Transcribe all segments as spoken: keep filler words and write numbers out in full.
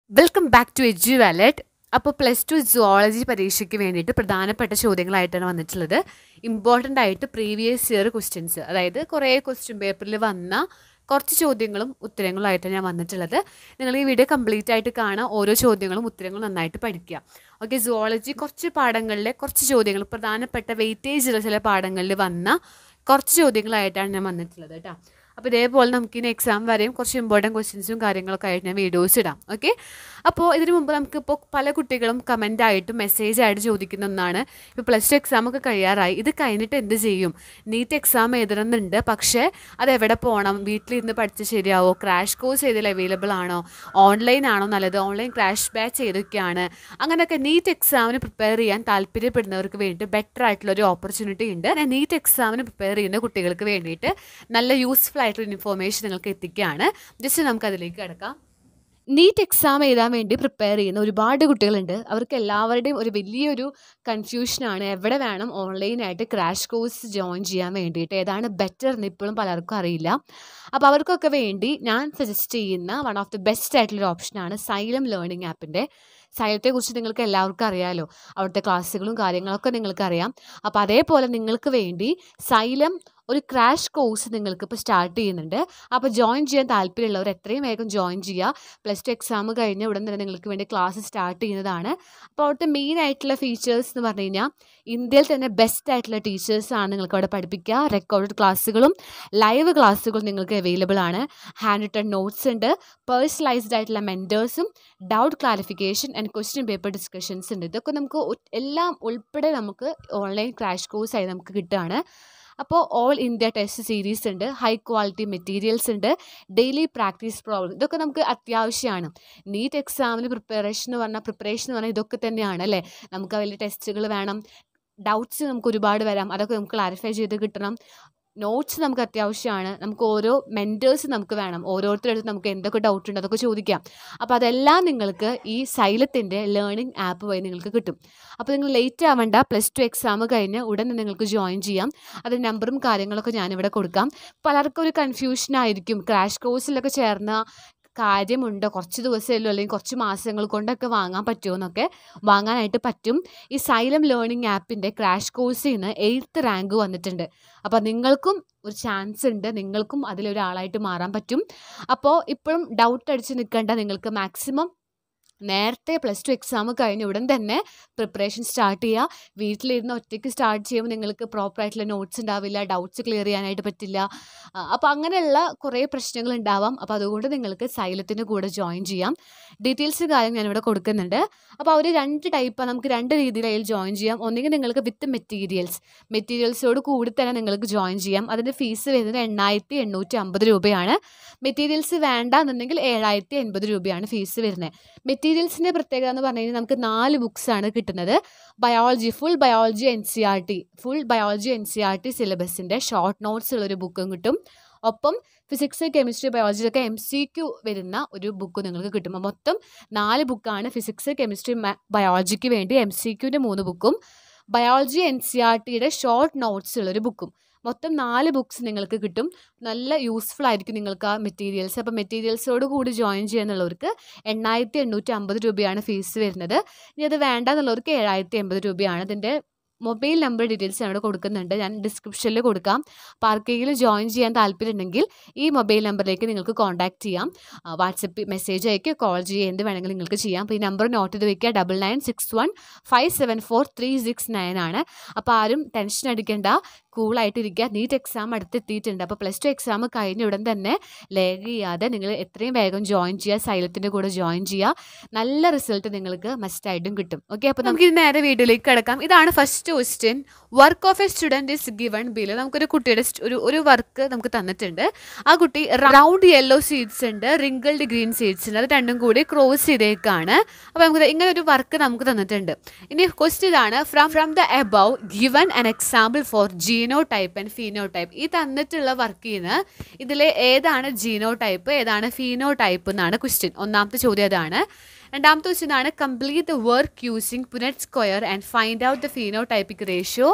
Welcome back to Edu Wallet. അപ്പോൾ plus two zoology പരീക്ഷയ്ക്ക് വേണ്ടിയിട്ട് പ്രധാനപ്പെട്ട ചോദ്യങ്ങളായിട്ടാണ് വന്നിട്ടുള്ളത്. ഇമ്പോർട്ടൻ്റ് ആയിട്ട് പ്രീവിയസ് ഇയർ ക്വസ്റ്റ്യൻസ്, അതായത് കുറേ ക്വസ്റ്റ്യൻ പേപ്പറിൽ വന്ന കുറച്ച് ചോദ്യങ്ങളും ഉത്തരങ്ങളുമായിട്ടാണ് ഞാൻ വന്നിട്ടുള്ളത്. നിങ്ങൾ ഈ വീഡിയോ കംപ്ലീറ്റ് ആയിട്ട് കാണാം, ഓരോ ചോദ്യങ്ങളും ഉത്തരങ്ങളും നന്നായിട്ട് പഠിക്കുക. ഓക്കെ, സുവോളജി കുറച്ച് പാഠങ്ങളിലെ കുറച്ച് ചോദ്യങ്ങൾ, പ്രധാനപ്പെട്ട വെയിറ്റേജുള്ള ചില പാഠങ്ങളിൽ വന്ന കുറച്ച് ചോദ്യങ്ങളായിട്ടാണ് ഞാൻ വന്നിട്ടുള്ളത് കേട്ടോ. അപ്പോൾ ഇതേപോലെ നമുക്കിനി എക്സാം വരെയും കുറച്ച് ഇമ്പോർട്ടൻറ്റ് ക്വസ്റ്റ്യൻസും കാര്യങ്ങളൊക്കെ ആയിട്ട് ഞാൻ വീഡിയോസ് ഇടാം. ഓക്കെ, അപ്പോൾ ഇതിനു മുമ്പ് നമുക്കിപ്പോൾ പല കുട്ടികളും കമൻ്റായിട്ടും മെസ്സേജായിട്ട് ചോദിക്കുന്ന ഒന്നാണ്, ഇപ്പോൾ പ്ലസ് ടു എക്സാമൊക്കെ കഴിയാറായി, ഇത് കഴിഞ്ഞിട്ട് എന്ത് ചെയ്യും? നീറ്റ് എക്സാം എഴുതണമെന്നുണ്ട്, പക്ഷേ അതെവിടെ പോകണം? വീട്ടിലിരുന്ന് പഠിച്ച് ശരിയാവോ? ക്രാഷ് കോഴ്സ് ഏതിൽ അവൈലബിൾ ആണോ? ഓൺലൈൻ ആണോ നല്ലത്? ഓൺലൈൻ ക്രാഷ് ബാച്ച് ഏതൊക്കെയാണ്? അങ്ങനെയൊക്കെ നീറ്റ് എക്സാമിന് പ്രിപ്പയർ ചെയ്യാൻ താല്പര്യപ്പെടുന്നവർക്ക് വേണ്ടിയിട്ട് ബെറ്റർ ആയിട്ടുള്ള ഒരു ഓപ്പർച്യൂണിറ്റി ഉണ്ട്. നീറ്റ് എക്സാമിന് പ്രിപ്പയർ ചെയ്യുന്ന കുട്ടികൾക്ക് വേണ്ടിയിട്ട് നല്ല യൂസ്ഫുൾ ആയിട്ടുള്ള ഇൻഫോർമേഷൻ നിങ്ങൾക്ക് എത്തിക്കുകയാണ്. ജസ്റ്റ് നമുക്ക് അതിലേക്ക് കിടക്കാം. നീറ്റ് എക്സാം എഴുതാൻ വേണ്ടി പ്രിപ്പയർ ചെയ്യുന്ന ഒരുപാട് കുട്ടികളുണ്ട്. അവർക്ക് എല്ലാവരുടെയും ഒരു വലിയൊരു കൺഫ്യൂഷനാണ്, എവിടെ വേണം ഓൺലൈനായിട്ട് ക്രാഷ് കോഴ്സ് ജോയിൻ ചെയ്യാൻ വേണ്ടിയിട്ട്, ഏതാണ് ബെറ്റർ എന്ന് ഇപ്പോഴും പലർക്കും അറിയില്ല. അപ്പോൾ അവർക്കൊക്കെ വേണ്ടി ഞാൻ സജസ്റ്റ് ചെയ്യുന്ന വൺ ഓഫ് ദി ബെസ്റ്റ് ആയിട്ടുള്ളൊരു ഓപ്ഷനാണ് സൈലം ലേണിംഗ് ആപ്പിൻ്റെ. സൈലത്തെക്കുറിച്ച് നിങ്ങൾക്ക് എല്ലാവർക്കും അറിയാമല്ലോ, അവിടുത്തെ ക്ലാസ്സുകളും കാര്യങ്ങളൊക്കെ നിങ്ങൾക്കറിയാം. അപ്പോൾ അതേപോലെ നിങ്ങൾക്ക് വേണ്ടി സൈലം ഒരു ക്രാഷ് കോഴ്സ് നിങ്ങൾക്ക് ഇപ്പോൾ സ്റ്റാർട്ട് ചെയ്യുന്നുണ്ട്. അപ്പോൾ ജോയിൻ ചെയ്യാൻ താല്പര്യമുള്ളവർ എത്രയും വേഗം ജോയിൻ ചെയ്യുക. പ്ലസ് ടു എക്സാം കഴിഞ്ഞ് ഉടൻ തന്നെ നിങ്ങൾക്ക് വേണ്ടി ക്ലാസ് സ്റ്റാർട്ട് ചെയ്യുന്നതാണ്. അപ്പോൾ അവിടുത്തെ മെയിൻ ആയിട്ടുള്ള ഫീച്ചേഴ്സ് എന്ന് പറഞ്ഞു കഴിഞ്ഞാൽ, ഇന്ത്യയിൽ തന്നെ ബെസ്റ്റ് ആയിട്ടുള്ള ടീച്ചേഴ്സാണ് നിങ്ങൾക്ക് അവിടെ പഠിപ്പിക്കുക. റെക്കോർഡഡ് ക്ലാസ്സുകളും ലൈവ് ക്ലാസ്സുകളും നിങ്ങൾക്ക് അവൈലബിൾ ആണ്. ഹാൻഡ് റിട്ടൺ നോട്ട്സ് ഉണ്ട്, പേഴ്സണലൈസ്ഡ് ആയിട്ടുള്ള മെൻറ്റേഴ്സും, doubt clarification and question paper discussions ഉണ്ട്. ഇതൊക്കെ നമുക്ക് എല്ലാം ഉൾപ്പെടെ നമുക്ക് ഓൺലൈൻ ക്രാഷ് കോഴ്സായി നമുക്ക് കിട്ടുകയാണ്. അപ്പോൾ ഓൾ ഇന്ത്യ ടെസ്റ്റ് സീരീസ് ഉണ്ട്, ഹൈ ക്വാളിറ്റി മെറ്റീരിയൽസ് ഉണ്ട്, ഡെയിലി പ്രാക്ടീസ് പ്രോബ്ലം, ഇതൊക്കെ നമുക്ക് അത്യാവശ്യമാണ്. നീറ്റ് എക്സാമിന് പ്രിപ്പറേഷൻ എന്ന് പറഞ്ഞാൽ പ്രിപ്പറേഷൻ എന്ന് പറഞ്ഞാൽ ഇതൊക്കെ തന്നെയാണ് അല്ലേ. നമുക്ക് വലിയ ടെസ്റ്റുകൾ വേണം, ഡൗട്ട്സ് നമുക്ക് ഒരുപാട് വരാം, അതൊക്കെ നമുക്ക് ക്ലാരിഫൈ ചെയ്ത് കിട്ടണം. നോട്ട്സ് നമുക്ക് അത്യാവശ്യമാണ്, നമുക്ക് ഓരോ മെൻറ്റേഴ്സ് നമുക്ക് വേണം, ഓരോരുത്തരുടെ അടുത്ത് നമുക്ക് എന്തൊക്കെ ഡൗട്ട് ഉണ്ട് അതൊക്കെ ചോദിക്കാം. അപ്പോൾ അതെല്ലാം നിങ്ങൾക്ക് ഈ സൈലത്തിൻ്റെ ലേണിംഗ് ആപ്പ് വഴി നിങ്ങൾക്ക് കിട്ടും. അപ്പോൾ നിങ്ങൾ ലേറ്റ് ആവേണ്ട, പ്ലസ് ടു എക്സാം കഴിഞ്ഞ് ഉടനെ നിങ്ങൾക്ക് ജോയിൻ ചെയ്യാം. അതിൻ്റെ നമ്പറും കാര്യങ്ങളൊക്കെ ഞാനിവിടെ കൊടുക്കാം. പലർക്കും ഒരു കൺഫ്യൂഷനായിരിക്കും, ക്രാഷ് കോഴ്സിലൊക്കെ ചേർന്ന കാര്യമുണ്ടോ, കുറച്ച് ദിവസമല്ലോ അല്ലെങ്കിൽ കുറച്ച് മാസങ്ങൾ കൊണ്ടൊക്കെ വാങ്ങാൻ പറ്റുമോ എന്നൊക്കെ. വാങ്ങാനായിട്ട് പറ്റും. ഈ സൈലം ലേണിംഗ് ആപ്പിൻ്റെ ക്രാഷ് കോഴ്സിൽ നിന്ന് എയ്ത്ത് റാങ്ക് വന്നിട്ടുണ്ട്. അപ്പോൾ നിങ്ങൾക്കും ഒരു ചാൻസ് ഉണ്ട്, നിങ്ങൾക്കും അതിലൊരാളായിട്ട് മാറാൻ പറ്റും. അപ്പോൾ ഇപ്പോഴും ഡൗട്ട് അടിച്ച് നിൽക്കേണ്ട, നിങ്ങൾക്ക് മാക്സിമം നേരത്തെ പ്ലസ് ടു എക്സാം കഴിഞ്ഞ് ഉടൻ തന്നെ പ്രിപ്പറേഷൻ സ്റ്റാർട്ട് ചെയ്യുക. വീട്ടിലിരുന്ന് ഒറ്റയ്ക്ക് സ്റ്റാർട്ട് ചെയ്യുമ്പോൾ നിങ്ങൾക്ക് പ്രോപ്പറായിട്ടുള്ള നോട്ട്സ് ഉണ്ടാവില്ല, ഡൗട്ട്സ് ക്ലിയർ ചെയ്യാനായിട്ട് പറ്റില്ല. അപ്പോൾ അങ്ങനെയുള്ള കുറേ പ്രശ്നങ്ങൾ ഉണ്ടാവാം. അപ്പോൾ അതുകൊണ്ട് നിങ്ങൾക്ക് സൈലത്തിൻ്റെ കൂടെ ജോയിൻ ചെയ്യാം. ഡീറ്റെയിൽസ് കാര്യം ഞാനിവിടെ കൊടുക്കുന്നുണ്ട്. അപ്പോൾ അവർ രണ്ട് ടൈപ്പാണ്, നമുക്ക് രണ്ട് രീതിയിൽ അതിൽ ജോയിൻ ചെയ്യാം. ഒന്നുകിൽ നിങ്ങൾക്ക് വിത്ത് മെറ്റീരിയൽസ് മെറ്റീരിയൽസോട് കൂടി തന്നെ നിങ്ങൾക്ക് ജോയിൻ ചെയ്യാം. അതിൻ്റെ ഫീസ് വരുന്നത് എണ്ണായിരത്തി എണ്ണൂറ്റി അമ്പത് രൂപയാണ്. മെറ്റീരിയൽസ് വേണ്ട എന്നുണ്ടെങ്കിൽ ഏഴായിരത്തി എൺപത് രൂപയാണ് ഫീസ് വരുന്നത്. മെറ്റീരിയൽസിൻ്റെ പ്രത്യേകത എന്ന് പറഞ്ഞു കഴിഞ്ഞാൽ നമുക്ക് നാല് ബുക്സാണ് കിട്ടുന്നത്. Biology, full biology N C R T full biology N C R T സിലബസിൻ്റെ ഷോർട്ട് നോട്ട്സ് ഉള്ളൊരു ബുക്കും കിട്ടും. ഒപ്പം ഫിസിക്സ്, കെമിസ്ട്രി, ബയോളജിയൊക്കെ എം സി ക്യു വരുന്ന ഒരു ബുക്ക് നിങ്ങൾക്ക് കിട്ടും. മൊത്തം നാല് ബുക്കാണ് ഫിസിക്സ്, കെമിസ്ട്രി, ബയോളജിക്ക് വേണ്ടി. എം സി ക്യുവിൻ്റെ മൂന്ന് ബുക്കും, ബയോളജി എൻ സി ആർ ടിയുടെ ഷോർട്ട് നോട്ട്സ് ഉള്ളൊരു ബുക്കും. മൊത്തം നാല് ബുക്സ് നിങ്ങൾക്ക് കിട്ടും. നല്ല യൂസ്ഫുൾ ആയിരിക്കും നിങ്ങൾക്ക് ആ മെറ്റീരിയൽസ്. അപ്പോൾ മെറ്റീരിയൽസോട് കൂടി ജോയിൻ ചെയ്യാന്നുള്ളവർക്ക് എണ്ണായിരത്തി എണ്ണൂറ്റി അമ്പത് രൂപയാണ് ഫീസ് വരുന്നത്. ഇനി അത് വേണ്ട എന്നുള്ളവർക്ക് ഏഴായിരത്തി എൺപത് രൂപയാണ്. അതിൻ്റെ മൊബൈൽ നമ്പർ ഡീറ്റെയിൽസ് ഞാൻ ഇവിടെ കൊടുക്കുന്നുണ്ട്, ഞാൻ ഡിസ്ക്രിപ്ഷനിൽ കൊടുക്കാം. അപ്പോൾ ആർക്കെങ്കിലും ജോയിൻ ചെയ്യാൻ താല്പര്യമുണ്ടെങ്കിൽ ഈ മൊബൈൽ നമ്പറിലേക്ക് നിങ്ങൾക്ക് കോൺടാക്ട് ചെയ്യാം. വാട്സപ്പ് മെസ്സേജ് അയക്കുക, കോൾ ചെയ്യുക, എന്ത് വേണമെങ്കിലും നിങ്ങൾക്ക് ചെയ്യാം. അപ്പോൾ ഈ നമ്പർ നോട്ട് ചെയ്ത് വയ്ക്കുക, double nine six one five seven four three six nine ആണ്. അപ്പോൾ ആരും ടെൻഷൻ അടിക്കേണ്ട, കൂളായിട്ടിരിക്കുക. NEET exam അടുത്തെത്തിയിട്ടുണ്ട്. അപ്പോൾ പ്ലസ് ടു എക്സാം കഴിഞ്ഞ ഉടൻ തന്നെ ലേഗ് ചെയ്യാതെ നിങ്ങൾ എത്രയും വേഗം ജോയിൻ ചെയ്യുക, സൈലത്തിൻ്റെ കൂടെ ജോയിൻ ചെയ്യുക. നല്ല റിസൾട്ട് നിങ്ങൾക്ക് മസ്റ്റായിട്ടും കിട്ടും. ഓക്കെ, അപ്പോൾ നമുക്ക് ഇത് നേരെ വീഡിയോയിലേക്ക് കിടക്കാം. ഇതാണ് first question. Work of a student is given below. നമുക്കൊരു കുട്ടിയുടെ ഒരു ഒരു വർക്ക് നമുക്ക് തന്നിട്ടുണ്ട്. ആ കുട്ടി റൗണ്ട് യെല്ലോ സീഡ്സ് ഉണ്ട്, റിങ്കിൾഡ് ഗ്രീൻ സീഡ്സ് ഉണ്ട്, അത് രണ്ടും കൂടി ക്രോസ് ചെയ്തേക്കാണ്. അപ്പോൾ നമുക്ക് ഇങ്ങനെ ഒരു വർക്ക് നമുക്ക് തന്നിട്ടുണ്ട്. ഇനി ക്വസ്റ്റ്യൻ ഇതാണ്, from from the above given an example for genotype and phenotype. ഈ തന്നിട്ടുള്ള വർക്കിൽ നിന്ന് ഇതിലെ ഏതാണ് ജീനോ ടൈപ്പ്, ഏതാണ് ഫീനോ ടൈപ്പ് എന്നാണ് ക്വസ്റ്റ്യൻ. ഒന്നാമത്തെ ചോദ്യം അതാണ്. രണ്ടാമത്തെ ക്വസ്റ്റ്യൻ ആണ്, complete the work using Punnett square and find out the phenotypic ratio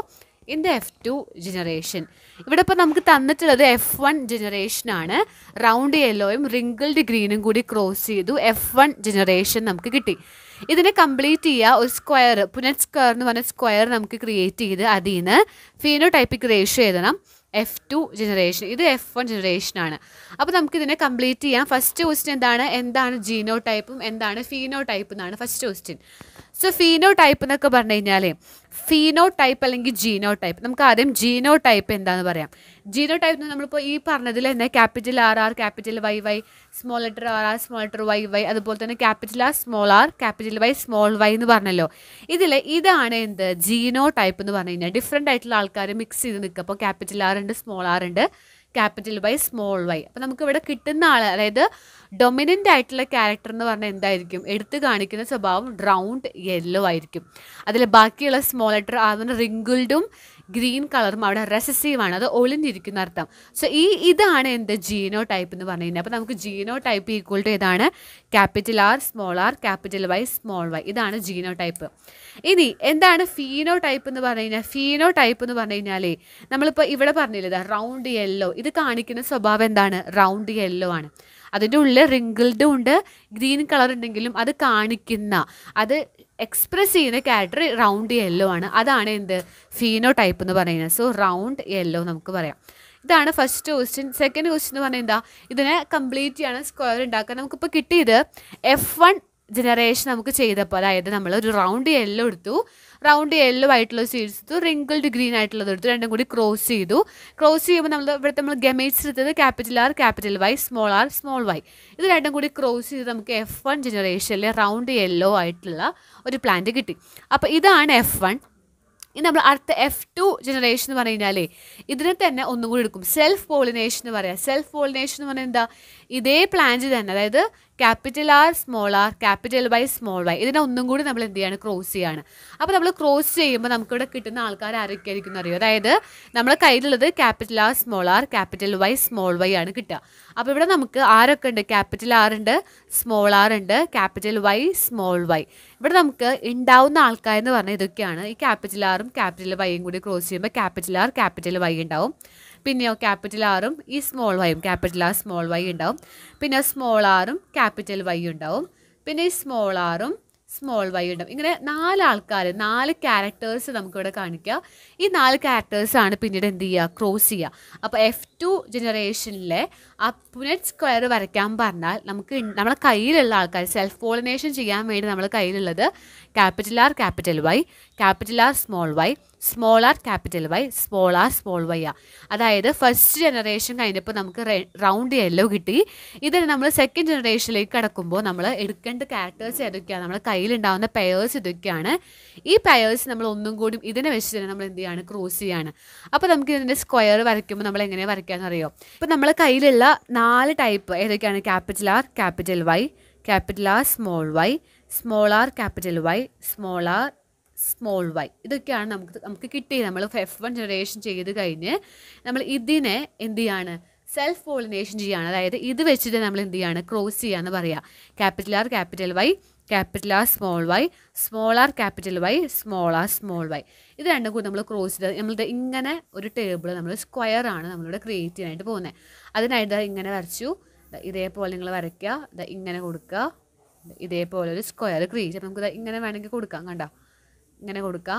in the F two generation. ഇവിടെ ഇപ്പോൾ നമുക്ക് തന്നിട്ടുള്ളത് എഫ് വൺ ജനറേഷനാണ്. റൗണ്ട് യെല്ലോയും റിങ്കിൾഡ് ഗ്രീനും കൂടി ക്രോസ് ചെയ്തു എഫ് വൺ ജനറേഷൻ നമുക്ക് കിട്ടി. ഇതിനെ കംപ്ലീറ്റ് ചെയ്യുക ഒരു സ്ക്വയർ, പുനറ്റ് സ്ക്വയർ എന്ന് പറഞ്ഞ സ്ക്വയർ നമുക്ക് ക്രിയേറ്റ് ചെയ്ത് അതിൽ നിന്ന് ഫീനോടൈപ്പിക് റേഷ്യോ എഴുതണം. എഫ് ടു ജനറേഷൻ, ഇത് എഫ് വൺ ജനറേഷനാണ്. അപ്പോൾ നമുക്കിതിനെ കംപ്ലീറ്റ് ചെയ്യാം. ഫസ്റ്റ് ക്വസ്റ്റ്യൻ എന്താണ് എന്താണ് ജീനോ ടൈപ്പും എന്താണ് ഫീനോ ടൈപ്പ് എന്നാണ് first question. So phenotype എന്നൊക്കെ പറഞ്ഞു കഴിഞ്ഞാൽ ഫീനോ ടൈപ്പ് അല്ലെങ്കിൽ ജീനോ ടൈപ്പ്. നമുക്ക് ആദ്യം ജീനോ ടൈപ്പ് എന്താണെന്ന് പറയാം. ജീനോ ടൈപ്പ് എന്ന് നമ്മളിപ്പോൾ ഈ പറഞ്ഞതിൽ തന്നെ capital R R, capital Y Y, small letter R R, small letter Y Y, അതുപോലെ തന്നെ capital R small R, capital Y small Y എന്ന് പറഞ്ഞല്ലോ. ഇതിൽ ഇതാണ് എന്ത് ജീനോ ടൈപ്പ് എന്ന് പറഞ്ഞു കഴിഞ്ഞാൽ ഡിഫറെൻ്റ് ആയിട്ടുള്ള ആൾക്കാർ മിക്സ് ചെയ്ത് നിൽക്കുക. അപ്പോൾ ക്യാപിറ്റൽ ആർ ഉണ്ട്, സ്മോൾ ആർ ഉണ്ട്, ക്യാപിറ്റൽ വൈ സ്മോൾ വൈ. അപ്പോൾ നമുക്ക് ഇവിടെ കിട്ടുന്ന ആൾ, അതായത് ഡൊമിനൻ്റ് ആയിട്ടുള്ള ക്യാരക്ടർ എന്ന് പറഞ്ഞാൽ എന്തായിരിക്കും, എടുത്ത് കാണിക്കുന്ന സ്വഭാവം റൗണ്ട് യെല്ലോ ആയിരിക്കും. അതിൽ ബാക്കിയുള്ള സ്മോൾ ലെറ്റർ ആകുന്ന റിങ്കിൾഡും ഗ്രീൻ കളറും അവിടെ റെസസീവാണ്, അത് ഒളിഞ്ഞിരിക്കുന്ന അർത്ഥം. സോ ഈ ഇതാണ് എന്ത് ജീനോ ടൈപ്പ് എന്ന് പറഞ്ഞു കഴിഞ്ഞാൽ. അപ്പോൾ നമുക്ക് ജീനോ ടൈപ്പ് ഈക്വൽ ടു ഏതാണ്, capital R small R capital Y small Y. ഇതാണ് ജീനോ ടൈപ്പ്. ഇനി എന്താണ് ഫീനോ ടൈപ്പ് എന്ന് പറഞ്ഞു കഴിഞ്ഞാൽ, ഫീനോ ടൈപ്പ് എന്ന് പറഞ്ഞു കഴിഞ്ഞാലേ നമ്മളിപ്പോൾ ഇവിടെ പറഞ്ഞില്ലേ റൗണ്ട് യെല്ലോ, ഇത് കാണിക്കുന്ന സ്വഭാവം എന്താണ്, റൗണ്ട് യെല്ലോ ആണ്. അതിൻ്റെ ഉള്ളിൽ റിങ്കിൾഡും ഉണ്ട്, ഗ്രീൻ കളർ ഉണ്ടെങ്കിലും അത് കാണിക്കുന്ന, അത് എക്സ്പ്രസ് ചെയ്യുന്ന ക്യാരക്ടർ റൗണ്ട് യെല്ലോ ആണ്. അതാണ് എന്ത് ഫീനോ ടൈപ്പ് എന്ന് പറയുന്നത്. സോ റൗണ്ട് യെല്ലോ നമുക്ക് പറയാം. ഇതാണ് ഫസ്റ്റ് ക്വസ്റ്റ്യൻ. സെക്കൻഡ് ക്വസ്റ്റ്യൻ എന്ന് പറഞ്ഞാൽ എന്താ, ഇതിനെ കംപ്ലീറ്റ് ചെയ്യണം, സ്ക്വയർ ഉണ്ടാക്കാൻ. നമുക്കിപ്പോൾ കിട്ടിയത് എഫ് വൺ ജനറേഷൻ നമുക്ക് ചെയ്തപ്പോൾ, അതായത് നമ്മൾ ഒരു റൗണ്ട് യെല്ലോ എടുത്തു, റൗണ്ട് യെല്ലോ ആയിട്ടുള്ള സീഡ്സ് എടുത്തു, റിങ്കിൾഡ് ഗ്രീൻ ആയിട്ടുള്ളത് എടുത്തു, രണ്ടും കൂടി ക്രോസ് ചെയ്തു. ക്രോസ് ചെയ്യുമ്പോൾ നമ്മൾ ഇവിടുത്തെ നമ്മൾ ഗമേറ്റ്സ് എടുത്തത് capital R capital Y small R small Y. ഇത് രണ്ടും കൂടി ക്രോസ് ചെയ്ത് നമുക്ക് എഫ് വൺ ജനറേഷനിലെ റൗണ്ട് യെല്ലോ ആയിട്ടുള്ള ഒരു പ്ലാന്റ് കിട്ടി. അപ്പോൾ ഇതാണ് എഫ് വൺ. ഇനി നമ്മൾ അടുത്ത എഫ് ടു ജനറേഷൻ എന്ന് പറഞ്ഞു കഴിഞ്ഞാലേ ഇതിനെ തന്നെ ഒന്നും കൂടി എടുക്കും, സെൽഫ് പോളിനേഷൻ എന്ന് പറയാം. സെൽഫ് പോളിനേഷൻ എന്ന് പറഞ്ഞാൽ എന്താ, ഇതേ പ്ലാന്റ് തന്നെ, അതായത് capital R small R capital Y small Y, ഇതിനെ ഒന്നും കൂടി നമ്മൾ എന്ത് ചെയ്യാണ്, ക്രോസ് ചെയ്യാണ്. അപ്പോൾ നമ്മൾ ക്രോസ് ചെയ്യുമ്പോൾ നമുക്കിവിടെ കിട്ടുന്ന ആൾക്കാർ ആരൊക്കെയായിരിക്കും എന്നറിയോ, അതായത് നമ്മുടെ കയ്യിലുള്ളത് capital R small R capital Y small Y ആണ് കിട്ടുക. അപ്പോൾ ഇവിടെ നമുക്ക് ആരൊക്കെ ഉണ്ട്, ക്യാപിറ്റൽ ആർ ഉണ്ട്, സ്മോൾ ആർ ഉണ്ട്, ക്യാപിറ്റൽ വൈ സ്മോൾ വൈ. ഇവിടെ നമുക്ക് ഉണ്ടാവുന്ന ആൾക്കാരെന്ന് പറഞ്ഞാൽ ഇതൊക്കെയാണ്. ഈ ക്യാപിറ്റൽ ആറും ക്യാപിറ്റൽ വൈയും കൂടി ക്രോസ് ചെയ്യുമ്പോൾ ക്യാപിറ്റൽ ആർ ക്യാപിറ്റൽ വൈ ഉണ്ടാവും. പിന്നെയോ ക്യാപിറ്റൽ ആറും ഈ സ്മോൾ വൈയും ക്യാപിറ്റൽ ആർ സ്മോൾ വൈ ഉണ്ടാവും. പിന്നെ സ്മോൾ ആറും ക്യാപിറ്റൽ വൈ ഉണ്ടാവും. പിന്നെ ഈ സ്മോൾ ആറും സ്മോൾ വൈ ഉണ്ടാവും. ഇങ്ങനെ നാല് ആൾക്കാർ, നാല് ക്യാരക്ടേഴ്സ് നമുക്കിവിടെ കാണിക്കുക. ഈ നാല് ക്യാരക്ടേഴ്സാണ് പിന്നീട് എന്ത് ചെയ്യുക, ക്രോസ് ചെയ്യുക. അപ്പോൾ എഫ് ടു ജനറേഷനിലെ ആ പുനറ്റ് സ്ക്വയർ വരയ്ക്കാൻ പറഞ്ഞാൽ നമുക്ക് നമ്മളെ കയ്യിലുള്ള ആൾക്കാർ സെൽഫ് പോളിനേഷൻ ചെയ്യാൻ വേണ്ടി നമ്മൾ കയ്യിലുള്ളത് capital R capital Y capital R small Y small R capital Y small R small Y ആ. അതായത് ഫസ്റ്റ് ജനറേഷൻ കഴിഞ്ഞപ്പോൾ നമുക്ക് റൗണ്ട് യെല്ലോ കിട്ടി. ഇതിന് നമ്മൾ സെക്കൻഡ് ജനറേഷനിലേക്ക് കടക്കുമ്പോൾ നമ്മൾ എടുക്കേണ്ട ക്യാരക്ടേഴ്സ് ഏതൊക്കെയാണ്, നമ്മുടെ കയ്യിലുണ്ടാകുന്ന പെയേഴ്സ് ഇതൊക്കെയാണ്. ഈ പെയേഴ്സ് നമ്മൾ ഒന്നും കൂടി ഇതിനെ വെച്ച് തന്നെ നമ്മൾ എന്ത് ചെയ്യാണ്, ക്രോസ് ചെയ്യാണ്. അപ്പോൾ നമുക്ക് ഇതിൻ്റെ സ്ക്വയർ വരയ്ക്കുമ്പോൾ നമ്മൾ എങ്ങനെ വരയ്ക്കാമെന്ന് അറിയോ. ഇപ്പോൾ നമ്മളെ കയ്യിലുള്ള നാല് ടൈപ്പ് ഏതൊക്കെയാണ്, capital R capital Y capital R small Y small R capital Y small R small Y. ഇതൊക്കെയാണ് നമുക്ക് നമുക്ക് കിട്ടിയത്. നമ്മൾ എഫ് വൺ ജനറേഷൻ ചെയ്ത് കഴിഞ്ഞ് നമ്മൾ ഇതിനെ എന്ത് ചെയ്യാണ്, സെൽഫ് പോളിനേഷൻ ചെയ്യുകയാണ്. അതായത് ഇത് വെച്ചിട്ട് നമ്മൾ എന്ത് ചെയ്യാണ്, ക്രോസ് ചെയ്യാന്ന് പറയാം. Capital R capital Y capital R small Y small R capital Y small R small Y. ഇത് രണ്ടും കൂടി നമ്മൾ ക്രോസ് ചെയ്ത് നമ്മളുടെ ഇങ്ങനെ ഒരു ടേബിൾ നമ്മൾ സ്ക്വയർ ആണ് നമ്മളിവിടെ ക്രിയേറ്റ് ചെയ്യാനായിട്ട് പോകുന്നത്. അതിനായിട്ട് ഇങ്ങനെ വരച്ചു, ഇതേപോലെ നിങ്ങൾ വരയ്ക്കുക, ഇങ്ങനെ കൊടുക്കുക, ഇതേപോലെ ഒരു സ്ക്വയർ ക്രിയേറ്റ് ചെയ്യാം. നമുക്ക് ഇങ്ങനെ വേണമെങ്കിൽ കൊടുക്കാം, കണ്ടോ, ഇങ്ങനെ കൊടുക്കാം,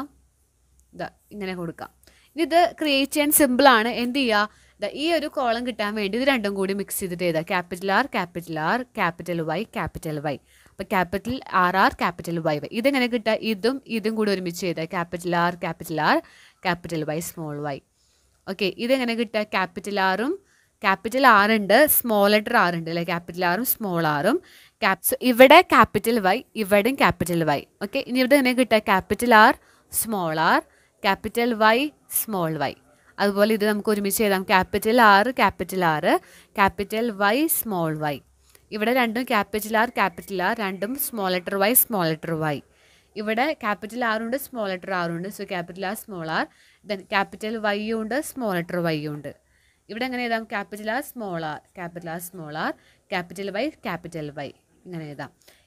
ഇതാ ഇങ്ങനെ കൊടുക്കാം. ഇത് ക്രിയേറ്റ് ചെയ്യാൻ സിമ്പിളാണ്. എന്ത് ചെയ്യുക, ഈ ഒരു കോളം കിട്ടാൻ വേണ്ടി ഇത് രണ്ടും കൂടി മിക്സ് ചെയ്തിട്ട് എഴുതാം. Capital R capital R capital Y capital Y. അപ്പോൾ capital R R capital Y Y. ഇതെങ്ങനെ കിട്ടുക, ഇതും ഇതും കൂടി ഒരുമിച്ച് ചെയ്താൽ capital R capital R capital Y small Y. Okay, ഇതെങ്ങനെ കിട്ടുക, ക്യാപിറ്റൽ ആറും ക്യാപിറ്റൽ ആർ ഉണ്ട്, സ്മോൾ ലെറ്റർ ആർ ഉണ്ട് അല്ലേ, ക്യാപിറ്റൽ ആറും സ്മോൾ ആറും ക്യാപ്സ് ഇവിടെ ക്യാപിറ്റൽ വൈ ഇവിടെയും ക്യാപിറ്റൽ വൈ. ഓക്കെ, ഇനി ഇവിടെ എങ്ങനെ കിട്ടുക, capital R small R capital Y small Y. അതുപോലെ ഇത് നമുക്ക് ഒരുമിച്ച് എഴുതാം, capital R capital R capital Y small Y. ഇവിടെ രണ്ടും ക്യാപിറ്റൽ ആർ ക്യാപിറ്റൽ ആർ രണ്ടും small letter Y small letter Y. ഇവിടെ ക്യാപിറ്റൽ ആറുണ്ട് സ്മോൾ ലെറ്റർ ആറുണ്ട്, so capital R small R. Then capital വൈയും ഉണ്ട് സ്മോൾ ലെറ്റർ വൈയും ഉണ്ട്. ഇവിടെ എങ്ങനെ എഴുതാം, capital R small R capital R small R capital Y capital Y ഇങ്ങനെ എഴുതാം.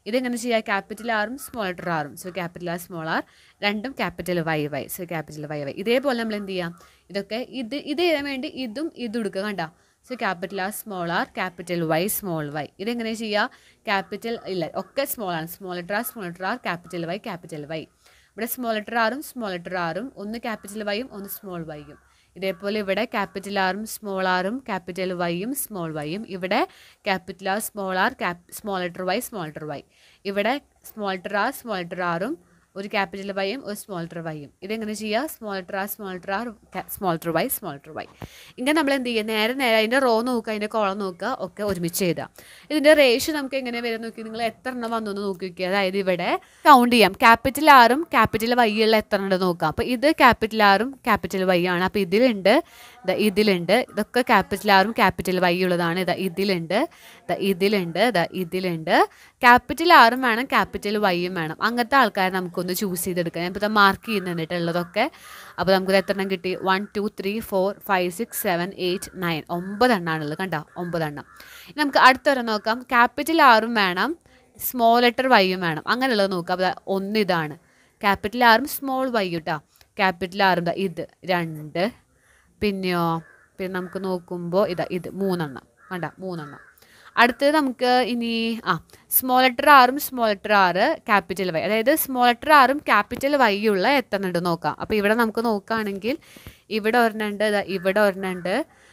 ഇതെങ്ങനെ ചെയ്യുക? ക്യാപിറ്റൽ ആറും സ്മോൾ ലെറ്റർ ആറും. So capital R small R രണ്ടും capital Y Y. So capital Y Y. ഇതേപോലെ നമ്മൾ എന്ത് ചെയ്യാം? ഇതൊക്കെ ഇത് ഇത് ചെയ്യാൻ വേണ്ടി ഇതും ഇതും എടുക്കുക. കണ്ട? So capital R small R capital Y small Y. ഇതെങ്ങനെ ചെയ്യുക? ക്യാപിറ്റൽ ഇല്ല ഒക്കെ സ്മോൾ ആണ്. Small letter R small letter R capital Y capital Y. ഇവിടെ സ്മോൾ ലെറ്റർ ആറും സ്മോൾ ലെറ്റർ ആറും ഒന്ന് ക്യാപിറ്റൽ വൈയും ഒന്ന് സ്മോൾ വൈയും. ഇതേപോലെ ഇവിടെ ക്യാപിറ്റൽ ആറും സ്മോൾ ആറും ക്യാപിറ്റൽ വൈയും സ്മോൾ വൈയും. ഇവിടെ capital R small R cap small letter Y small letter Y. ഇവിടെ small letter R small letter ആറും ഒരു ക്യാപിറ്റൽ വൈയും ഒരു സ്മോൾ ലെറ്റർ വൈയും. ഇതെങ്ങനെ ചെയ്യുക? Small letter R small letter R small letter Y small letter Y. ഇങ്ങനെ നമ്മൾ എന്ത് ചെയ്യുക? നേരെ നേരെ അതിൻ്റെ റോ നോക്കുക, അതിൻ്റെ കോളം നോക്കുക, ഒക്കെ ഒരുമിച്ച് ചെയ്താൽ ഇതിൻ്റെ റേഷ്യോ നമുക്ക് എങ്ങനെ വരും നോക്കി. നിങ്ങൾ എത്ര എണ്ണം വന്നു എന്ന് നോക്കി നോക്കുക. അതായത് ഇവിടെ കൗണ്ട് ചെയ്യാം. ക്യാപിറ്റൽ ആറും ക്യാപിറ്റൽ വൈ ഉള്ള എത്ര ഉണ്ട് നോക്കാം. അപ്പോൾ ഇത് ക്യാപിറ്റൽ ആറും ക്യാപിറ്റൽ വൈ ആണ്. അപ്പോൾ ഇതിലുണ്ട്, ഇതാ ഇതിലുണ്ട്. ഇതൊക്കെ ക്യാപിറ്റൽ ആറും ക്യാപിറ്റൽ വൈ ഉള്ളതാണ്. ഇതാ ഇതിലുണ്ട്, ഇതാ ഇതിലുണ്ട്, ഇതാ ഇതിലുണ്ട്. ക്യാപിറ്റൽ ആറും വേണം ക്യാപിറ്റൽ വൈയും വേണം. അങ്ങനത്തെ ആൾക്കാരെ നമുക്കൊന്ന് ചൂസ് ചെയ്തെടുക്കാം. ഞാൻ ഇപ്പോൾ മാർക്ക് ചെയ്യുന്നുണ്ടിട്ടുള്ളതൊക്കെ. അപ്പോൾ നമുക്കിത് എത്ര എണ്ണം കിട്ടി? One two three four five six seven eight nine ഒമ്പതെണ്ണാണുള്ളത്. കണ്ടോ? ഒമ്പതെണ്ണം. നമുക്ക് അടുത്തൊരെ നോക്കാം. ക്യാപിറ്റൽ ആറും വേണം സ്മോൾ ലെറ്റർ വൈയും വേണം. അങ്ങനെയുള്ളത് നോക്കാം. അപ്പോൾ ഒന്ന് ഇതാണ് ക്യാപിറ്റൽ ആറും സ്മോൾ വൈ കേട്ടോ. ക്യാപിറ്റൽ ആറും ഇതാ ഇത് രണ്ട്. പിന്നെയോ പിന്നെ നമുക്ക് നോക്കുമ്പോൾ ഇതാ ഇത് മൂന്നെണ്ണം. കണ്ട? മൂന്നെണ്ണം. അടുത്തത് നമുക്ക് ഇനി ആ സ്മോൾ ലെറ്റർ ആറും small letter R capital Y. അതായത് സ്മോൾ ലെറ്റർ ആറും ക്യാപിറ്റൽ വൈ ഉള്ള എത്ര ഉണ്ട് നോക്കാം. അപ്പോൾ ഇവിടെ നമുക്ക് നോക്കുകയാണെങ്കിൽ ഇവിടെ ഒരെണ്ണമുണ്ട്, ഇതാ ഇവിടെ ഒരെണ്ണമുണ്ട്,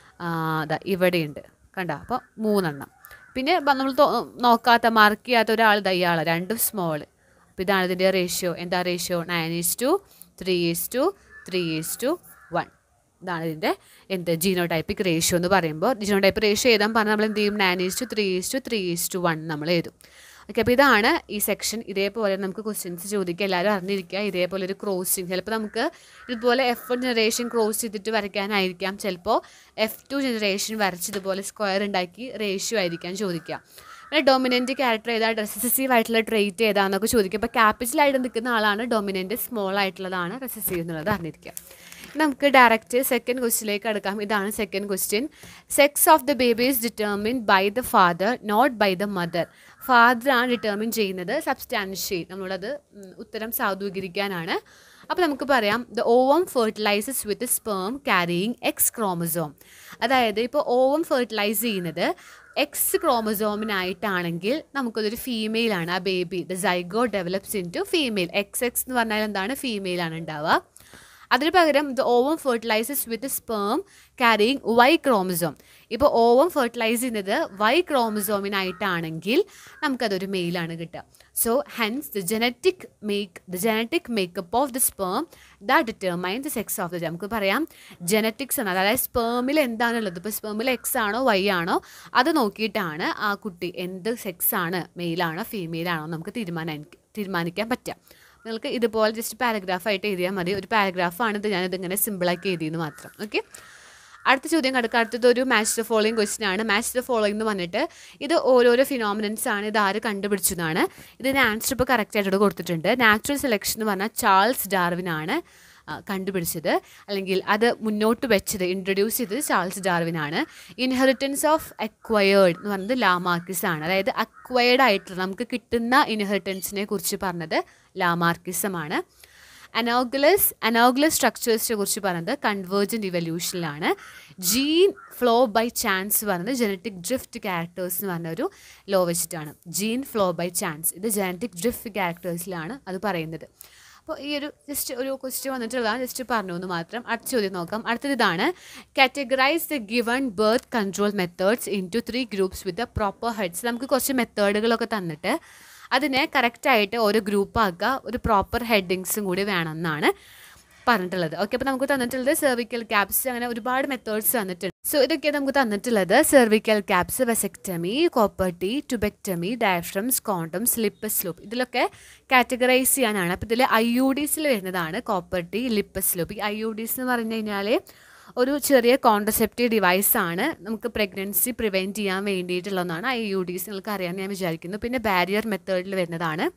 ഇതാ ഇവിടെയുണ്ട്. കണ്ട? അപ്പോൾ മൂന്നെണ്ണം. പിന്നെ നമ്മൾ നോക്കാത്ത മാർക്ക് ചെയ്യാത്ത ഒരാൾ ഇതാ ഇയാൾ രണ്ടും സ്മോൾ. അപ്പോൾ ഇതാണ് ഇതിൻ്റെ റേഷ്യോ. എന്താ ratio? Nine is to three is to three is to one. ഇതാണ് ഇതിൻ്റെ എന്ത് ജീനോടൈപ്പിക് റേഷ്യോ എന്ന് പറയുമ്പോൾ. ജീനോടൈപ്പ് റേഷ്യോ എഴുതാൻ പറഞ്ഞാൽ നമ്മൾ എന്ത് ചെയ്യും? Nine is to three is to three is to one നമ്മൾ എഴുതും. ഓക്കെ. അപ്പോൾ ഇതാണ് ഈ സെക്ഷൻ. ഇതേപോലെ നമുക്ക് ക്വസ്റ്റ്യൻസ് ചോദിക്കുക. എല്ലാവരും അറിഞ്ഞിരിക്കുക. ഇതേപോലെ ഒരു ക്രോസിങ് ചിലപ്പോൾ നമുക്ക് ഇതുപോലെ എഫ് വൺ ജനറേഷൻ ക്രോസ് ചെയ്തിട്ട് വരയ്ക്കാനായിരിക്കാം. ചിലപ്പോൾ എഫ് ടു ജനറേഷൻ വരച്ച് ഇതുപോലെ സ്ക്വയർ ഉണ്ടാക്കി റേഷ്യോ ആയിരിക്കാം ചോദിക്കുക. പിന്നെ ഡൊമിനൻറ്റ് ക്യാരക്ടർ ഏതാ, റെസസീവ് ആയിട്ടുള്ള ട്രേറ്റ് ഏതാണെന്നൊക്കെ ചോദിക്കുക. അപ്പോൾ ക്യാപിറ്റലായിട്ട് നിൽക്കുന്ന ആളാണ് ഡൊമിനൻറ്റ്, സ്മോൾ ആയിട്ടുള്ളതാണ് റെസസീവ് എന്നുള്ളത് അറിഞ്ഞിരിക്കുക. നമുക്ക് ഡയറക്റ്റ് സെക്കൻഡ് ക്വസ്റ്റ്യനിലേക്ക് അടുക്കാം. ഇതാണ് second question. Sex of the baby is determined by the father not by the mother. ഫാദറാണ് ഡിറ്റർമിൻ ചെയ്യുന്നത്. സബ്സ്റ്റാൻഷ്യേറ്റ് നമ്മളത് ഉത്തരം സാധൂകരിക്കാനാണ്. അപ്പോൾ നമുക്ക് പറയാം the ovum fertilises with sperm carrying X chromosome. അതായത് ഇപ്പോൾ ഓവം ഫെർട്ടിലൈസ് ചെയ്യുന്നത് എക്സ് ക്രോമസോമിനായിട്ടാണെങ്കിൽ നമുക്കതൊരു ഫീമെയിലാണ് ആ ബേബി. The zygote develops into female. X X എന്ന് പറഞ്ഞാൽ എന്താണ്? ഫീമെയിലാണ് ഉണ്ടാവുക. അതിന് പകരം the ovum fertilises with sperm carrying Y chromosome. ഇപ്പോൾ ഓവം ഫെർട്ടിലൈസ് ചെയ്യുന്നത് വൈ ക്രോമസോമിനായിട്ടാണെങ്കിൽ നമുക്കതൊരു മെയിലാണ് കിട്ടുക. So hence the genetic make the genetic makeup of the sperm that determine the sex of the. നമുക്ക് പറയാം ജനറ്റിക്സ് ആണ്. അതായത് സ്പേമിൽ എന്താണുള്ളത്, ഇപ്പോൾ സ്പേമിൽ എക്സ് ആണോ വൈ ആണോ അത് നോക്കിയിട്ടാണ് ആ കുട്ടി എന്ത് സെക്സ് ആണ്, മെയിലാണോ ഫീമെയിലാണോ നമുക്ക് തീരുമാനം തീരുമാനിക്കാൻ പറ്റുക. നിങ്ങൾക്ക് ഇതുപോലെ ജസ്റ്റ് പാരഗ്രാഫായിട്ട് എഴുതിയാൽ മതി. ഒരു പാരഗ്രാഫാണിത്, ഞാനിതിങ്ങനെ സിമ്പിളാക്കി എഴുതിയെന്ന് മാത്രം. ഓക്കെ. അടുത്ത ചോദ്യം കിടക്കുക. അടുത്തത് ഒരു മാച്ച് ദ ഫോളോയിങ് ക്വസ്റ്റ്യൻ ആണ്. മാച്ച് ദ ഫോളോയിങ് എന്ന് പറഞ്ഞിട്ട് ഇത് ഓരോരോ ഫിനോമിനൻസ് ആണ്. ഇത് ആര് കണ്ടുപിടിച്ചതാണ്. ഇതിന് ആൻസർ ഇപ്പോൾ കറക്റ്റായിട്ട് കൊടുത്തിട്ടുണ്ട്. നാച്ചുറൽ സെലക്ഷൻ എന്ന് പറഞ്ഞാൽ ചാൾസ് ഡാർവിനാണ് കണ്ടുപിടിച്ചത്, അല്ലെങ്കിൽ അത് മുന്നോട്ട് വെച്ചത് ഇൻട്രൊഡ്യൂസ് ചെയ്തത് ചാൾസ് ഡാർവിനാണ്. ഇൻഹെറിറ്റൻസ് ഓഫ് അക്വയേർഡ് എന്ന് പറയുന്നത് ലാമാർക്കിസ് ആണ്. അതായത് അക്വയേർഡ് ആയിട്ടുള്ള നമുക്ക് കിട്ടുന്ന ഇൻഹെറിറ്റൻസിനെ കുറിച്ച് പറഞ്ഞത് ലാമാർക്കിസമാണ്. അനോഗുലസ് അനോഗുലസ് സ്ട്രക്ചേഴ്സിനെ കുറിച്ച് പറയുന്നത് കൺവേർജൻറ്റ് ഇവല്യൂഷനിലാണ്. ജീൻ ഫ്ലോ ബൈ ചാൻസ് പറയുന്നത് ജനറ്റിക് ഡ്രിഫ്റ്റ് ക്യാരക്ടേഴ്സ് എന്ന് പറഞ്ഞ ഒരു ലോ വെച്ചിട്ടാണ്. ജീൻ ഫ്ലോ ബൈ ചാൻസ് ഇത് ജനറ്റിക് ഡ്രിഫ്റ്റ് ക്യാരക്ടേഴ്സിലാണ് അത് പറയുന്നത്. അപ്പോൾ ഈ ഒരു ജസ്റ്റ് ഒരു ക്വസ്റ്റ്യൻ വന്നിട്ടുള്ളതാണ്, ജസ്റ്റ് പറഞ്ഞു എന്ന് മാത്രം. അടുത്ത ചോദ്യം നോക്കാം. അടുത്തത് ഇതാണ്. Categorise the given birth control methods into three groups with the proper heads. നമുക്ക് കുറച്ച് മെത്തേഡുകളൊക്കെ തന്നിട്ട് അതിനെ കറക്റ്റായിട്ട് ഒരു ഗ്രൂപ്പാക്കുക, ഒരു പ്രോപ്പർ ഹെഡിങ്സും കൂടി വേണമെന്നാണ് പറഞ്ഞിട്ടുള്ളത്. ഓക്കെ. അപ്പോൾ നമുക്ക് തന്നിട്ടുള്ളത് സെർവിക്കൽ ക്യാപ്സ്, അങ്ങനെ ഒരുപാട് മെത്തേഡ്സ് തന്നിട്ടുണ്ട്. സോ ഇതൊക്കെ നമുക്ക് തന്നിട്ടുള്ളത് cervical caps, vasectomy, copper T, tubectomy, diaphragms, condoms, Lippes loop. ഇതിലൊക്കെ കാറ്റഗറൈസ് ചെയ്യാനാണ്. അപ്പോൾ ഇതിൽ ഐ യു ഡിസിൽ വരുന്നതാണ് കോപ്പർട്ടി, ലിപ്പസ് ലൂപ്പ്. ഈ ഐ യു ഡിസ് എന്ന് പറഞ്ഞു കഴിഞ്ഞാൽ ഒരു ചെറിയ കോൺട്രസെപ്റ്റീവ് ഡിവൈസാണ്. നമുക്ക് പ്രഗ്നൻസി പ്രിവെൻറ്റ് ചെയ്യാൻ വേണ്ടിയിട്ടുള്ളതാണ് ഐ യു ഡിസ്. നിങ്ങൾക്ക് അറിയാമെന്ന് ഞാൻ വിചാരിക്കുന്നു. പിന്നെ ബാരിയർ മെത്തേഡിൽ വരുന്നതാണ്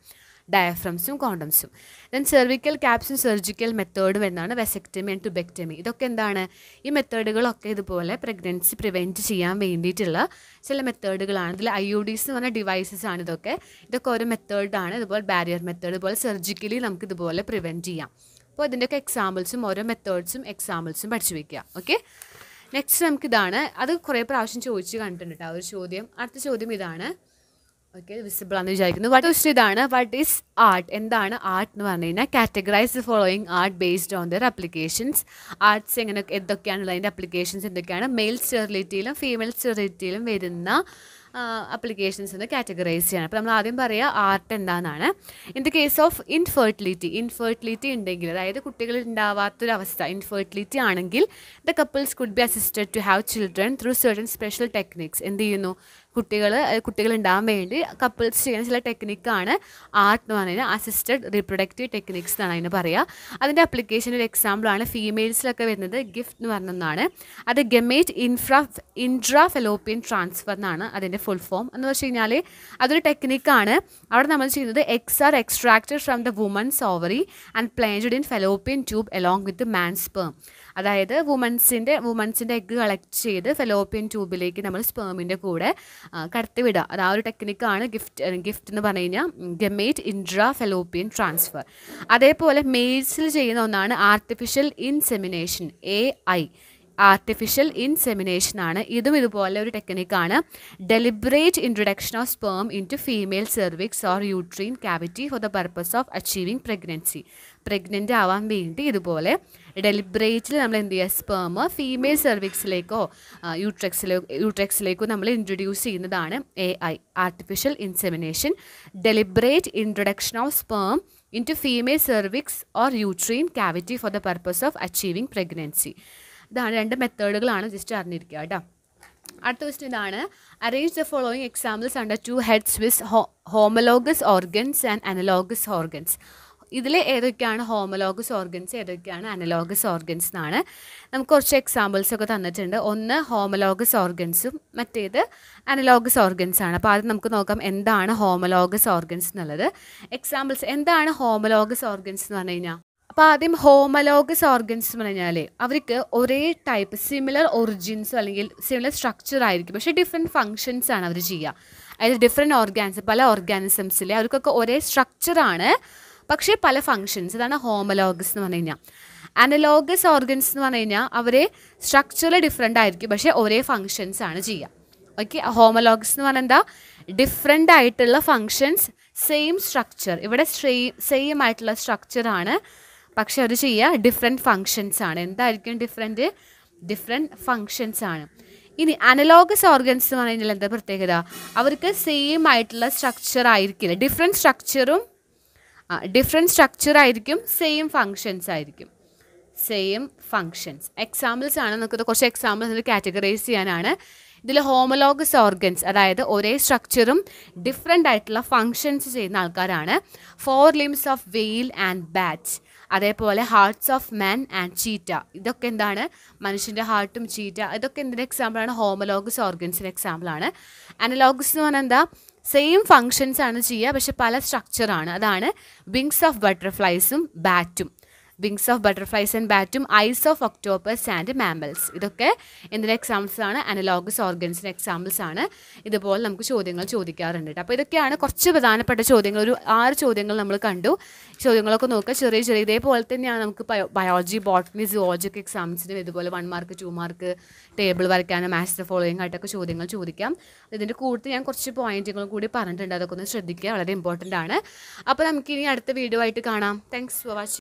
ഡയഫ്രംസും കോണ്ടംസും. ദെൻ സെർവിക്കൽ ക്യാപ്സും സർജിക്കൽ മെത്തേഡും എന്നാണ് വെസക്ടമി ആൻഡ് ടുബെക്ടമി. ഇതൊക്കെ എന്താണ്? ഈ മെത്തേഡുകളൊക്കെ ഇതുപോലെ പ്രഗ്നൻസി പ്രിവെൻറ്റ് ചെയ്യാൻ വേണ്ടിയിട്ടുള്ള ചില മെത്തേഡുകളാണ്. ഇതിൽ ഐ യു ഡീസ് എന്ന് പറഞ്ഞ ഡിവൈസസ് ആണ് ഇതൊക്കെ. ഇതൊക്കെ ഓരോ മെത്തേഡാണ്. ഇതുപോലെ ബാരിയർ മെത്തേഡ്, ഇതുപോലെ സർജിക്കലി നമുക്ക് ഇതുപോലെ പ്രിവെൻറ്റ് ചെയ്യാം. അപ്പോൾ ഇതിൻ്റെയൊക്കെ എക്സാമ്പിൾസും ഓരോ മെത്തേഡ്സും എക്സാമ്പിൾസും പഠിച്ചു വയ്ക്കുക. ഓക്കെ, നെക്സ്റ്റ് നമുക്കിതാണ്. അത് കുറേ പ്രാവശ്യം ചോദിച്ച് കണ്ടിട്ടുണ്ട് കേട്ടോ ആ ഒരു ചോദ്യം. അടുത്ത ചോദ്യം ഇതാണ്. ഓക്കെ, വിസിബിൾ ആണെന്ന് വിചാരിക്കുന്നു. വട്ട് ക്വസ്റ്റ്യൻ ഇതാണ്. What is ART? എന്താണ് ആർട്ട് എന്ന് പറഞ്ഞു കഴിഞ്ഞാൽ categorise the following ART based on their applications. ARTs എങ്ങനെ എന്തൊക്കെയാണുള്ളത്, അതിൻ്റെ അപ്ലിക്കേഷൻസ് എന്തൊക്കെയാണ്? മെയിൽ സ്റ്റെറിലിറ്റിയിലും ഫീമെയിൽ സ്റ്റെറിലിറ്റിയിലും വരുന്ന അപ്ലിക്കേഷൻസ് എന്ന് കാറ്റഗറൈസ് ചെയ്യണം. അപ്പോൾ നമ്മൾ ആദ്യം പറയുക ആർട്ട് എന്താണെന്നാണ്. In the case of infertility, infertility ഉണ്ടെങ്കിൽ, അതായത് കുട്ടികൾ ഉണ്ടാവാത്തൊരവസ്ഥ, ഇൻഫെർട്ടിലിറ്റി ആണെങ്കിൽ the couples could be assisted to have children through certain special techniques. എന്ത് ചെയ്യുന്നു? കുട്ടികൾ കുട്ടികൾ ഉണ്ടാകാൻ വേണ്ടി കപ്പിൾസ് ചെയ്യുന്ന ചില ടെക്നിക്കാണ് ആർട്ട് എന്ന് പറഞ്ഞു കഴിഞ്ഞാൽ അസിസ്റ്റഡ് റീപ്രൊഡക്റ്റീവ് ടെക്നിക്സ് എന്നാണ് അതിന് പറയുക. അതിൻ്റെ അപ്ലിക്കേഷൻ ഒരു എക്സാമ്പിളാണ് ഫീമെയിൽസിലൊക്കെ വരുന്നത് ഗിഫ്റ്റ് എന്ന് പറഞ്ഞൊന്നാണ്. അത് gamete infra intra fallopian transfer എന്നാണ് അതിൻ്റെ ഫുൾ ഫോം. എന്ന് വെച്ച് കഴിഞ്ഞാൽ അതൊരു ടെക്നിക്കാണ്. അവിടെ നമ്മൾ ചെയ്യുന്നത് eggs are extracted from the woman's ovary and planted in fallopian tube along with man sperm. അതായത് വുമൻസിൻ്റെ വുമൻസിൻ്റെ എഗ്ഗ് കളക്ട് ചെയ്ത് ഫെലോപ്പിയൻ ട്യൂബിലേക്ക് നമ്മൾ സ്പേമിൻ്റെ കൂടെ കടത്തി വിടുക. അത് ആ ഒരു ടെക്നിക്കാണ് ഗിഫ്റ്റ് ഗിഫ്റ്റ് എന്ന് പറഞ്ഞു കഴിഞ്ഞാൽ ഗമേറ്റ് ഇൻട്രാ ഫെലോപ്പിയൻ ട്രാൻസ്ഫർ. അതേപോലെ മെയിൽസിൽ ചെയ്യുന്ന ഒന്നാണ് artificial insemination, A I. Artificial insemination ആണ്. ഇതും ഇതുപോലെ ഒരു ടെക്നിക്കാണ്. Deliberate introduction of sperm into female cervix or uterine cavity for the purpose of achieving pregnancy. Pregnant ആവാൻ വേണ്ടി ഇതുപോലെ ഡെലിബറേറ്റിൽ നമ്മൾ എന്ത് ചെയ്യുക? സ്പേം ഫീമെയിൽ സെർവിക്സിലേക്കോ യൂട്രെക്സിലോ യൂട്രെക്സിലേക്കോ നമ്മൾ ഇൻട്രൊഡ്യൂസ് ചെയ്യുന്നതാണ് A I, artificial insemination. Deliberate introduction of sperm into female cervix or uterine cavity for the purpose of achieving pregnancy. ഇതാണ് രണ്ട് മെത്തേഡുകളാണ്, ജസ്റ്റ് അറിഞ്ഞിരിക്കുക കേട്ടോ. അടുത്ത ക്വസ്റ്റ്യൻ ഇതാണ്. Arrange the following examples under two heads with homologous organs and analogous organs. ഇതിൽ ഏതൊക്കെയാണ് homologous organs, ഏതൊക്കെയാണ് അനലോഗസ് ഓർഗൻസ് എന്നാണ്. നമുക്ക് കുറച്ച് എക്സാമ്പിൾസ് ഒക്കെ തന്നിട്ടുണ്ട്. ഒന്ന് ഹോമലോഗസ് ഓർഗൻസും മറ്റേത് അനലോഗസ് ഓർഗൻസ് ആണ്. അപ്പോൾ ആദ്യം നമുക്ക് നോക്കാം എന്താണ് ഹോമലോഗസ് ഓർഗൻസ് എന്നുള്ളത്. എക്സാമ്പിൾസ് എന്താണ് ഹോമലോഗസ് ഓർഗൻസ് എന്ന് പറഞ്ഞു കഴിഞ്ഞാൽ, അപ്പോൾ ആദ്യം ഹോമലോഗസ് ഓർഗൻസ് എന്ന് പറഞ്ഞാൽ അവർക്ക് ഒരേ ടൈപ്പ് സിമിലർ ഒറിജിൻസോ അല്ലെങ്കിൽ സിമിലർ സ്ട്രക്ചർ ആയിരിക്കും, പക്ഷേ ഡിഫറെൻറ്റ് ഫങ്ഷൻസ് ആണ് അവർ ചെയ്യുക. അതായത് ഡിഫറെൻറ്റ് ഓർഗാനിസം, പല ഓർഗാനിസംസിലെ അവർക്കൊക്കെ ഒരേ സ്ട്രക്ചറാണ് പക്ഷേ പല ഫങ്ഷൻസ്. ഇതാണ് ഹോമലോഗസ് എന്ന് പറഞ്ഞു കഴിഞ്ഞാൽ. അനലോഗസ് ഓർഗൻസ് എന്ന് പറഞ്ഞു കഴിഞ്ഞാൽ അവരെ സ്ട്രക്ചറിൽ ഡിഫറെൻ്റ് ആയിരിക്കും പക്ഷേ ഒരേ ഫങ്ഷൻസ് ആണ് ചെയ്യുക. ഓക്കെ, ഹോമലോഗസ് എന്ന് പറഞ്ഞാൽ എന്താ? ഡിഫറെൻ്റ് ആയിട്ടുള്ള ഫങ്ഷൻസ്, സെയിം സ്ട്രക്ചർ. ഇവിടെ സെയിം ആയിട്ടുള്ള സ്ട്രക്ചറാണ് പക്ഷെ അവർ ചെയ്യുക ഡിഫറെൻറ്റ് ഫങ്ഷൻസ് ആണ്. എന്തായിരിക്കും ഡിഫറെൻറ്റ്? ഡിഫറെൻറ്റ് ഫങ്ഷൻസ് ആണ്. ഇനി അനലോഗസ് ഓർഗൻസ് എന്ന് പറഞ്ഞു കഴിഞ്ഞാൽ എന്താ പ്രത്യേകത? അവർക്ക് സെയിം ആയിട്ടുള്ള സ്ട്രക്ചർ ആയിരിക്കില്ല, ഡിഫറെൻറ്റ് സ്ട്രക്ചറും ഡിഫറെൻറ്റ് സ്ട്രക്ചർ ആയിരിക്കും, സെയിം ഫങ്ഷൻസ് ആയിരിക്കും, സെയിം ഫങ്ഷൻസ്. എക്സാമ്പിൾസ് ആണ്, നമുക്കത് കുറച്ച് എക്സാമ്പിൾസ് കാറ്റഗറൈസ് ചെയ്യാനാണ്. ഇതിൽ ഹോമലോഗസ് ഓർഗൻസ് അതായത് ഒരേ സ്ട്രക്ചറും ഡിഫറെൻ്റ് ആയിട്ടുള്ള ഫങ്ഷൻസ് ചെയ്യുന്ന ആൾക്കാരാണ് forelimbs of whale and bat, അതേപോലെ hearts of man and cheetah. ഇതൊക്കെ എന്താണ്? മനുഷ്യൻ്റെ ഹാർട്ടും ചീറ്റ, ഇതൊക്കെ എന്തിൻ്റെ എക്സാമ്പിളാണ്? ഹോമലോഗസ് ഓർഗൻസിൻ്റെ എക്സാമ്പിളാണ്. അനലോഗസ് എന്ന് പറഞ്ഞാൽ എന്താ? സെയിം ഫങ്ഷൻസ് ആണ് ചെയ്യുക പക്ഷെ പല സ്ട്രക്ചറാണ്. അതാണ് വിങ്സ് ഓഫ് ബട്ടർഫ്ലൈസും ബാറ്റും. വിങ്സ് ഓഫ് ബട്ടർഫ്ലൈസ് ആൻഡ് ബാറ്റും eyes of octopus and mammals. ഇതൊക്കെ എന്തിൻ്റെ എക്സാമ്പിൾസ് ആണ്? അനലോഗസ് ഓർഗൻസിൻ്റെ എക്സാമ്പിൾസ് ആണ്. ഇതുപോലെ നമുക്ക് ചോദ്യങ്ങൾ ചോദിക്കാറുണ്ട്. അപ്പോൾ ഇതൊക്കെയാണ് കുറച്ച് പ്രധാനപ്പെട്ട ചോദ്യങ്ങൾ. ഒരു ആറ് ചോദ്യങ്ങൾ നമ്മൾ കണ്ടു. ചോദ്യങ്ങളൊക്കെ നോക്കുക, ചെറിയ ചെറിയ ഇതേപോലെ തന്നെയാണ് നമുക്ക് ബയോളജി, ബോട്ടണി, സുവോളജി എക്സാംസിനും ഇതുപോലെ one mark two mark table വരയ്ക്കാനും മാത്സ് ഫോളോയിങ് ആയിട്ടൊക്കെ ചോദ്യങ്ങൾ ചോദിക്കാം. ഇതിൻ്റെ കൂടുതൽ ഞാൻ കുറച്ച് പോയിന്റുകൾ കൂടി പറഞ്ഞിട്ടുണ്ട്, അതൊക്കെ ഒന്ന് ശ്രദ്ധിക്കുക, വളരെ ഇമ്പോർട്ടൻ്റ് ആണ്. അപ്പോൾ നമുക്കിനി അടുത്ത വീഡിയോ ആയിട്ട് കാണാം. Thanks for watching.